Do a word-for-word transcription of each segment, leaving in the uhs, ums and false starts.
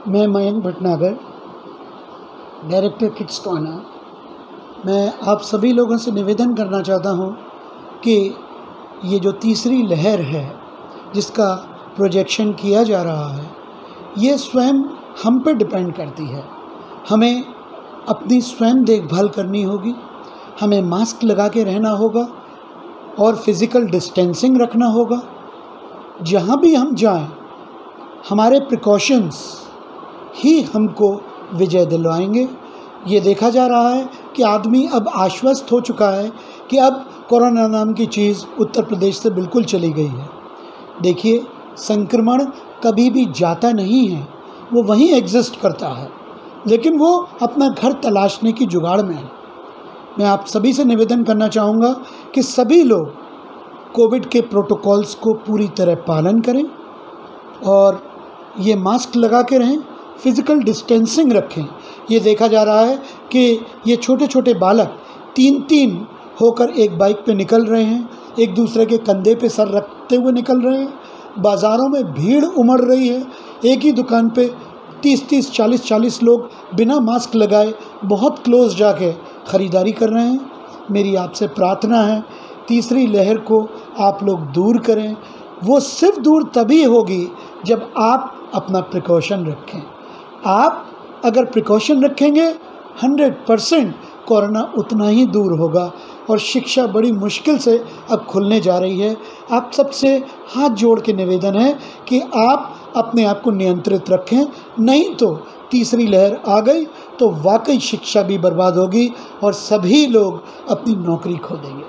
मैं Mayank Bhatnagar, director kids corner. मैं आप सभी लोगों से निवेदन करना चाहता हूँ कि ये जो तीसरी लहर है जिसका प्रोजेक्शन किया जा रहा है, ये स्वयं हम पे डिपेंड करती है। हमें अपनी स्वयं देखभाल करनी होगी, हमें मास्क लगा के रहना होगा और फिज़िकल डिस्टेंसिंग रखना होगा। जहाँ भी हम जाएं, हमारे प्रिकॉशंस ही हमको विजय दिलवाएंगे। ये देखा जा रहा है कि आदमी अब आश्वस्त हो चुका है कि अब कोरोना नाम की चीज़ उत्तर प्रदेश से बिल्कुल चली गई है। देखिए, संक्रमण कभी भी जाता नहीं है, वो वहीं एग्जिस्ट करता है, लेकिन वो अपना घर तलाशने की जुगाड़ में है। मैं आप सभी से निवेदन करना चाहूँगा कि सभी लोग कोविड के प्रोटोकॉल्स को पूरी तरह पालन करें और ये मास्क लगा के रहें, फिज़िकल डिस्टेंसिंग रखें। ये देखा जा रहा है कि ये छोटे छोटे बालक तीन तीन होकर एक बाइक पे निकल रहे हैं, एक दूसरे के कंधे पे सर रखते हुए निकल रहे हैं। बाज़ारों में भीड़ उमड़ रही है, एक ही दुकान पे तीस तीस चालीस चालीस लोग बिना मास्क लगाए बहुत क्लोज जाके ख़रीदारी कर रहे हैं। मेरी आपसे प्रार्थना है, तीसरी लहर को आप लोग दूर करें। वो सिर्फ दूर तभी होगी जब आप अपना प्रिकॉशन रखें। आप अगर प्रिकॉशन रखेंगे, हंड्रेड परसेंट कोरोना उतना ही दूर होगा। और शिक्षा बड़ी मुश्किल से अब खुलने जा रही है। आप सबसे हाथ जोड़ के निवेदन है कि आप अपने आप को नियंत्रित रखें, नहीं तो तीसरी लहर आ गई तो वाकई शिक्षा भी बर्बाद होगी और सभी लोग अपनी नौकरी खो देंगे।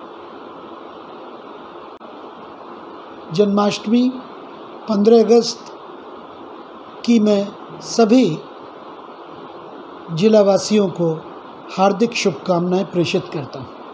जन्माष्टमी पंद्रह अगस्त की मैं सभी जिलावासियों को हार्दिक शुभकामनाएं प्रेषित करता हूँ।